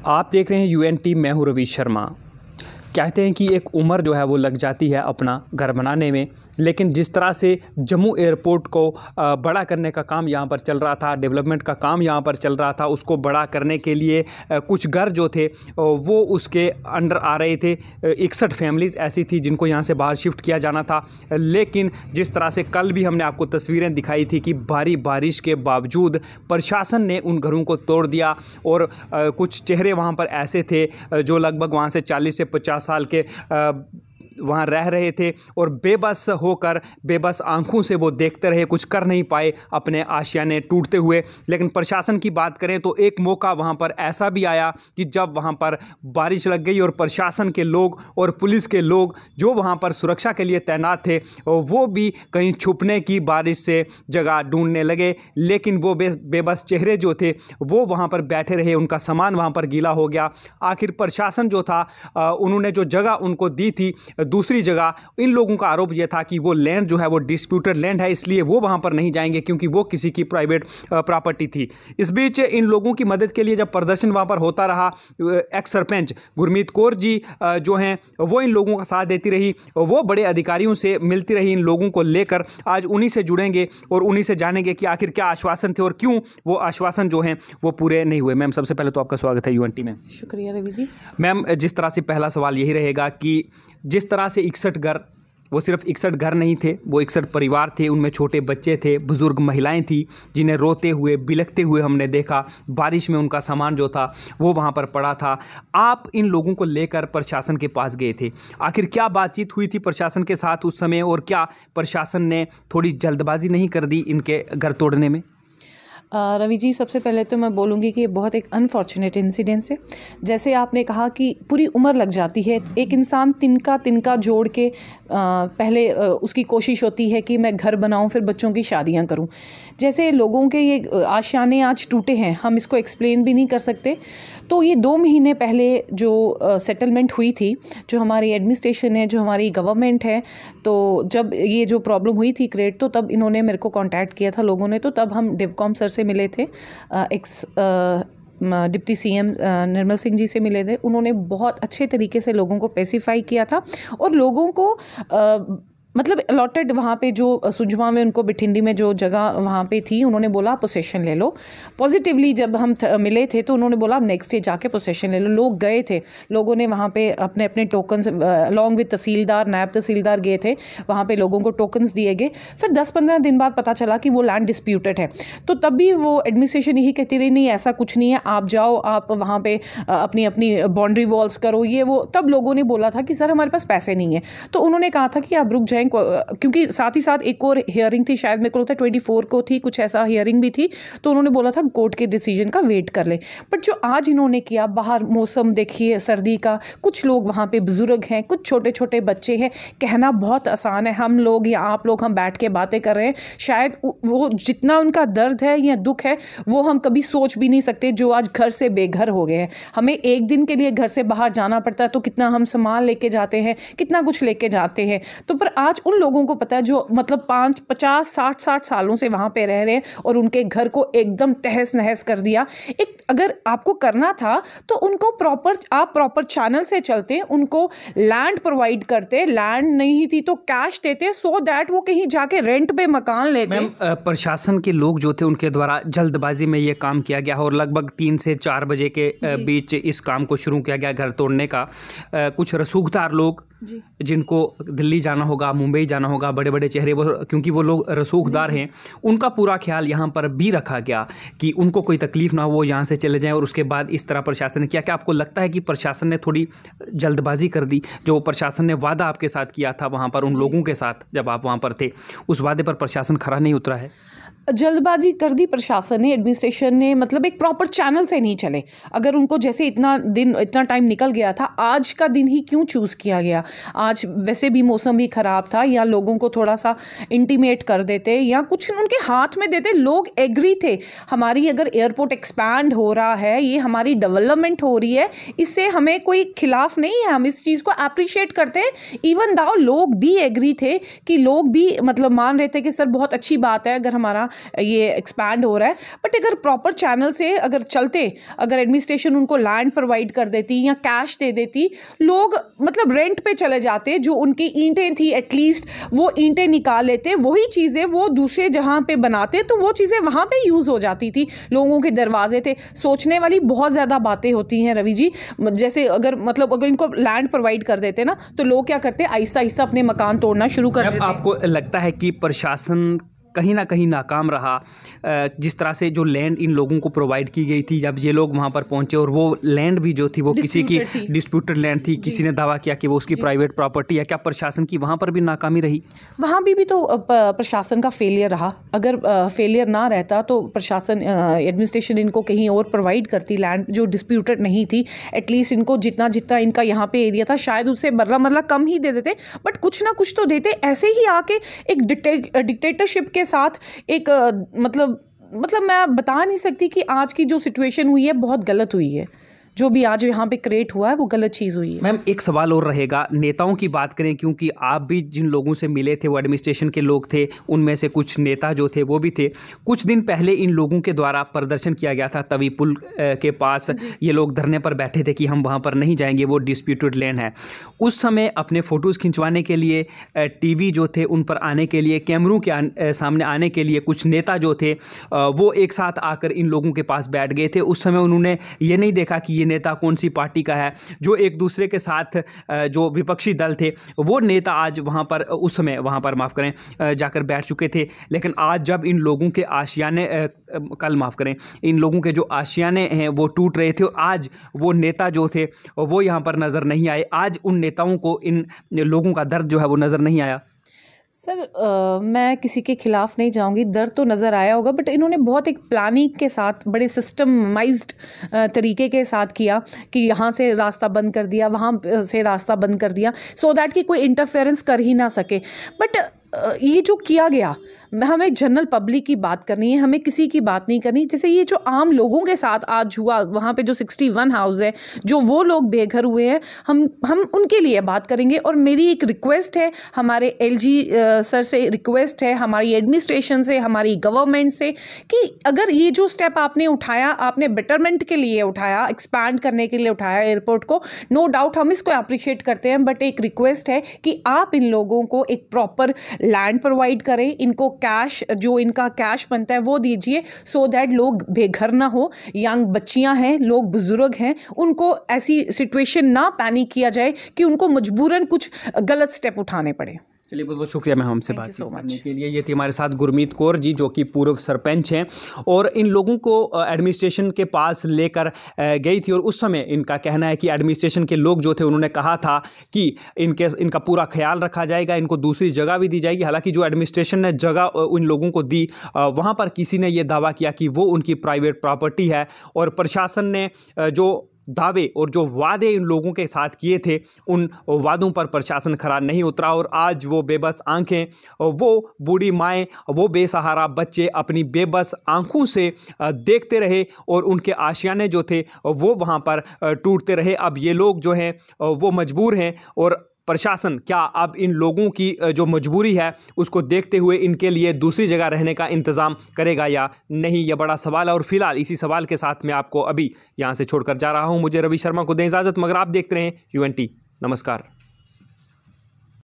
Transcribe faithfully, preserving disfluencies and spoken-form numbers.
आप देख रहे हैं यूएनटी। मैं हूं रवि शर्मा। कहते हैं कि एक उम्र जो है वो लग जाती है अपना घर बनाने में, लेकिन जिस तरह से जम्मू एयरपोर्ट को बड़ा करने का काम यहाँ पर चल रहा था, डेवलपमेंट का काम यहाँ पर चल रहा था, उसको बड़ा करने के लिए कुछ घर जो थे वो उसके अंडर आ रहे थे। इकसठ फैमिलीज़ ऐसी थी जिनको यहाँ से बाहर शिफ्ट किया जाना था, लेकिन जिस तरह से कल भी हमने आपको तस्वीरें दिखाई थी कि भारी बारिश के बावजूद प्रशासन ने उन घरों को तोड़ दिया। और कुछ चेहरे वहाँ पर ऐसे थे जो लगभग वहाँ से चालीस से पचास साल के वहाँ रह रहे थे और बेबस होकर, बेबस आंखों से वो देखते रहे, कुछ कर नहीं पाए अपने आशियाने टूटते हुए। लेकिन प्रशासन की बात करें तो एक मौका वहाँ पर ऐसा भी आया कि जब वहाँ पर बारिश लग गई और प्रशासन के लोग और पुलिस के लोग जो वहाँ पर सुरक्षा के लिए तैनात थे वो भी कहीं छुपने की बारिश से जगह ढूंढने लगे। लेकिन वो बे बेबस चेहरे जो थे वो वहाँ पर बैठे रहे, उनका सामान वहाँ पर गीला हो गया। आखिर प्रशासन जो था उन्होंने जो जगह उनको दी थी दूसरी जगह, इन लोगों का आरोप यह था कि वो लैंड जो है वो डिस्प्यूटेड लैंड है, इसलिए वो वहां पर नहीं जाएंगे क्योंकि वो किसी की प्राइवेट प्रॉपर्टी थी। इस बीच इन लोगों की मदद के लिए जब प्रदर्शन वहां पर होता रहा, एक्स सरपंच गुरमीत कौर जी जो हैं वो इन लोगों का साथ देती रही, वो बड़े अधिकारियों से मिलती रही इन लोगों को लेकर। आज उन्हीं से जुड़ेंगे और उन्हीं से जानेंगे कि आखिर क्या आश्वासन थे और क्यों वो आश्वासन जो हैं वो पूरे नहीं हुए। मैम, सबसे पहले तो आपका स्वागत है यूएनटी में। शुक्रिया रवि जी। मैम, जिस तरह से पहला सवाल यही रहेगा कि जिस तरह से इकसठ घर, वो सिर्फ इकसठ घर नहीं थे, वो इकसठ परिवार थे, उनमें छोटे बच्चे थे, बुज़ुर्ग महिलाएं थी जिन्हें रोते हुए बिलखते हुए हमने देखा। बारिश में उनका सामान जो था वो वहाँ पर पड़ा था। आप इन लोगों को लेकर प्रशासन के पास गए थे, आखिर क्या बातचीत हुई थी प्रशासन के साथ उस समय, और क्या प्रशासन ने थोड़ी जल्दबाजी नहीं कर दी इनके घर तोड़ने में? रवि जी, सबसे पहले तो मैं बोलूँगी कि ये बहुत एक अनफॉर्चुनेट इंसिडेंस है। जैसे आपने कहा कि पूरी उम्र लग जाती है, एक इंसान तिनका तिनका जोड़ के आ, पहले आ, उसकी कोशिश होती है कि मैं घर बनाऊं, फिर बच्चों की शादियां करूं। जैसे लोगों के ये आशियाने आज टूटे हैं, हम इसको एक्सप्लेन भी नहीं कर सकते। तो ये दो महीने पहले जो सेटलमेंट हुई थी, जो हमारी एडमिनिस्ट्रेशन है, जो हमारी गवर्नमेंट है, तो जब ये जो प्रॉब्लम हुई थी क्रिएट, तो तब इन्होंने मेरे को कॉन्टैक्ट किया था लोगों ने। तो तब हम डिवकॉम सर से मिले थे, ex deputy CM Nirmal Singh ji से मिले थे। उन्होंने बहुत अच्छे तरीके से लोगों को पेसिफाई किया था और लोगों को आ, मतलब अलॉटेड वहाँ पे जो सुजमा में उनको बिठिंडी में जो जगह वहाँ पे थी, उन्होंने बोला पोसेशन ले लो। पॉजिटिवली जब हम मिले थे तो उन्होंने बोला नेक्स्ट डे जाके पोसेशन ले लो। लोग गए थे, लोगों ने वहाँ पे अपने अपने टोकन्स अलॉन्ग विद तहसीलदार, नायब तहसीलदार गए थे, वहाँ पे लोगों को टोकन्स दिए गए। फिर दस पंद्रह दिन बाद पता चला कि वो लैंड डिस्प्यूटेड है। तो तब भी वो एडमिनिस्ट्रेशन यही कहती रही, नहीं ऐसा कुछ नहीं है, आप जाओ, आप वहाँ पे अपनी अपनी बाउंड्री वॉल्स करो, ये वो। तब लोगों ने बोला था कि सर हमारे पास पैसे नहीं है। तो उन्होंने कहा था कि आप रुक जाएं, क्योंकि साथ ही साथ एक और हियरिंग थी, शायद मेरे को लगता है ट्वेंटी फोर को थी, कुछ ऐसा हियरिंग भी थी। तो उन्होंने बोला था कोर्ट के डिसीजन का वेट कर ले। बट जो आज इन्होंने किया, बाहर मौसम देखिए सर्दी का, कुछ लोग वहाँ पे बुजुर्ग हैं, कुछ छोटे छोटे बच्चे हैं। कहना बहुत आसान है, हम लोग या आप लोग हम बैठ के बातें कर रहे हैं, शायद वो जितना उनका दर्द है या दुख है वो हम कभी सोच भी नहीं सकते, जो आज घर से बेघर हो गए हैं। हमें एक दिन के लिए घर से बाहर जाना पड़ता है तो कितना हम सामान लेके जाते हैं, कितना कुछ लेके जाते हैं। तो पर आज उन लोगों को पता है जो मतलब पाँच पचास साठ साठ सालों से वहां पे रह रहे हैं और उनके घर को एकदम तहस नहस कर दिया। एक अगर आपको करना था तो उनको प्रॉपर, आप प्रॉपर चैनल से चलते, उनको लैंड प्रोवाइड करते, लैंड नहीं थी तो कैश देते, सो दैट वो कहीं जाके रेंट पे मकान लेते। मैम, प्रशासन के लोग जो थे उनके द्वारा जल्दबाजी में ये काम किया गया और लगभग तीन से चार बजे के बीच इस काम को शुरू किया गया घर तोड़ने का। कुछ रसूखदार लोग जिनको दिल्ली जाना होगा, मुंबई जाना होगा, बड़े बड़े चेहरे, वो क्योंकि वो लोग रसूखदार हैं, उनका पूरा ख्याल यहाँ पर भी रखा गया कि उनको कोई तकलीफ ना हो, वो यहाँ से चले जाएं। और उसके बाद इस तरह प्रशासन ने किया। क्या आपको लगता है कि प्रशासन ने थोड़ी जल्दबाजी कर दी? जो प्रशासन ने वादा आपके साथ किया था वहाँ पर उन लोगों के साथ जब आप वहाँ पर थे, उस वादे पर प्रशासन खरा नहीं उतरा है? जल्दबाजी कर दी प्रशासन ने, एडमिनिस्ट्रेशन ने, मतलब एक प्रॉपर चैनल से नहीं चले। अगर उनको जैसे इतना दिन इतना टाइम निकल गया था, आज का दिन ही क्यों चूज़ किया गया? आज वैसे भी मौसम भी ख़राब था, या लोगों को थोड़ा सा इंटीमेट कर देते या कुछ उनके हाथ में देते। लोग एग्री थे, हमारी अगर एयरपोर्ट एक्सपैंड हो रहा है, ये हमारी डेवलपमेंट हो रही है, इससे हमें कोई खिलाफ नहीं है, हम इस चीज़ को अप्रिशिएट करते हैं। इवन दाओ लोग भी एग्री थे कि लोग भी मतलब मान रहे थे कि सर बहुत अच्छी बात है अगर हमारा ये एक्सपैंड हो रहा है। बट अगर प्रॉपर चैनल से अगर चलते, अगर एडमिनिस्ट्रेशन उनको लैंड प्रोवाइड कर देती या कैश दे देती, लोग मतलब रेंट पे चले जाते, जो उनकी ईंटें थी एटलीस्ट वो ईंटें निकाल लेते, वही चीज़ें वो दूसरे जहाँ पे बनाते तो वो चीज़ें वहाँ पे यूज़ हो जाती थी। लोगों के दरवाजे थे। सोचने वाली बहुत ज़्यादा बातें होती हैं रवि जी। जैसे अगर मतलब अगर इनको लैंड प्रोवाइड कर देते ना, तो लोग क्या करते, आहिस्ता आहिस्ता अपने मकान तोड़ना शुरू कर देते। आपको लगता है कि प्रशासन कहीं ना कहीं नाकाम रहा, जिस तरह से जो लैंड इन लोगों को प्रोवाइड की गई थी, जब ये लोग वहाँ पर पहुँचे और वो लैंड भी जो थी वो किसी की डिस्प्यूटेड लैंड थी, किसी ने दावा किया कि वो उसकी प्राइवेट प्रॉपर्टी है, क्या प्रशासन की वहाँ पर भी नाकामी रही? वहाँ भी भी तो प्रशासन का फेलियर रहा। अगर फेलियर ना रहता तो प्रशासन एडमिनिस्ट्रेशन इनको कहीं और प्रोवाइड करती लैंड जो डिस्प्यूटेड नहीं थी। एटलीस्ट इनको जितना जितना इनका यहाँ पे एरिया था शायद उससे मरला मरला कम ही दे देते, बट कुछ ना कुछ तो देते। ऐसे ही आके एक डिक्टेटरशिप के साथ एक मतलब मतलब मैं बता नहीं सकती कि आज की जो सिचुएशन हुई है बहुत गलत हुई है। जो भी आज यहाँ पे क्रिएट हुआ है वो गलत चीज़ हुई है। मैम एक सवाल और रहेगा, नेताओं की बात करें, क्योंकि आप भी जिन लोगों से मिले थे वो एडमिनिस्ट्रेशन के लोग थे, उनमें से कुछ नेता जो थे वो भी थे। कुछ दिन पहले इन लोगों के द्वारा प्रदर्शन किया गया था तवी पुल के पास, ये लोग धरने पर बैठे थे कि हम वहाँ पर नहीं जाएंगे, वो डिस्प्यूटेड लैंड है। उस समय अपने फ़ोटोज़ खिंचवाने के लिए, टीवी जो थे उन पर आने के लिए, कैमरों के आने, सामने आने के लिए कुछ नेता जो थे वो एक साथ आकर इन लोगों के पास बैठ गए थे। उस समय उन्होंने ये नहीं देखा कि ये नेता कौन सी पार्टी का है। जो एक दूसरे के साथ जो विपक्षी दल थे वो नेता आज वहाँ पर उस समय वहाँ पर माफ़ करें जाकर बैठ चुके थे। लेकिन आज जब इन लोगों के आशियाने कल माफ़ करें इन लोगों के जो आशियाने हैं वो टूट रहे थे, और आज वो नेता जो थे वो यहाँ पर नज़र नहीं आए। आज उन नेताओं को इन लोगों का दर्द जो है वो नज़र नहीं आया। सर आ, मैं किसी के ख़िलाफ़ नहीं जाऊंगी, दर्द तो नज़र आया होगा, बट इन्होंने बहुत एक प्लानिंग के साथ बड़े सिस्टमाइज्ड तरीके के साथ किया कि यहाँ से रास्ता बंद कर दिया, वहाँ से रास्ता बंद कर दिया, सो दैट कि कोई इंटरफेरेंस कर ही ना सके। बट ये जो किया गया, हमें जनरल पब्लिक की बात करनी है, हमें किसी की बात नहीं करनी। जैसे ये जो आम लोगों के साथ आज हुआ, वहाँ पे जो इकसठ हाउस है, जो वो लोग बेघर हुए हैं, हम हम उनके लिए बात करेंगे। और मेरी एक रिक्वेस्ट है, हमारे एलजी सर से रिक्वेस्ट है, हमारी एडमिनिस्ट्रेशन से, हमारी गवर्नमेंट से, कि अगर ये जो स्टेप आपने उठाया, आपने बेटरमेंट के लिए उठाया, एक्सपैंड करने के लिए उठाया एयरपोर्ट को, नो डाउट हम इसको अप्रिशिएट करते हैं। बट एक रिक्वेस्ट है कि आप इन लोगों को एक प्रॉपर लैंड प्रोवाइड करें, इनको कैश, जो इनका कैश बनता है वो दीजिए, सो दैट लोग बेघर ना हो। यंग बच्चियां हैं, लोग बुजुर्ग हैं, उनको ऐसी सिचुएशन ना पैनिक किया जाए कि उनको मजबूरन कुछ गलत स्टेप उठाने पड़े। चलिए बहुत बहुत शुक्रिया मैम हमसे बात करने के लिए। ये थी हमारे साथ गुरमीत कौर जी, जो कि पूर्व सरपंच हैं और इन लोगों को एडमिनिस्ट्रेशन के पास लेकर गई थी। और उस समय इनका कहना है कि एडमिनिस्ट्रेशन के लोग जो थे उन्होंने कहा था कि इनके इनका पूरा ख्याल रखा जाएगा, इनको दूसरी जगह भी दी जाएगी। हालांकि जो एडमिनिस्ट्रेशन ने जगह उन लोगों को दी, वहाँ पर किसी ने ये दावा किया कि वो उनकी प्राइवेट प्रॉपर्टी है, और प्रशासन ने जो दावे और जो वादे इन लोगों के साथ किए थे उन वादों पर प्रशासन खरा नहीं उतरा। और आज वो बेबस आंखें, वो बूढ़ी माएँ, वो बेसहारा बच्चे अपनी बेबस आंखों से देखते रहे और उनके आशियाने जो थे वो वहाँ पर टूटते रहे। अब ये लोग जो हैं वो मजबूर हैं, और प्रशासन क्या अब इन लोगों की जो मजबूरी है उसको देखते हुए इनके लिए दूसरी जगह रहने का इंतज़ाम करेगा या नहीं, यह बड़ा सवाल है। और फिलहाल इसी सवाल के साथ मैं आपको अभी यहाँ से छोड़कर जा रहा हूँ। मुझे रवि शर्मा को दें इजाज़त, मगर आप देखते रहें यू एन टी। नमस्कार।